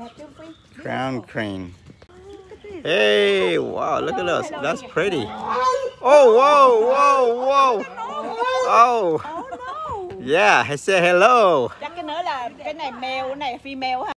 Crown crane. Hey, wow, look at us. That's pretty. Oh, whoa, whoa, whoa. Oh. Yeah, I said hello. Chắc cái nữa là cái này male, cái này female ha.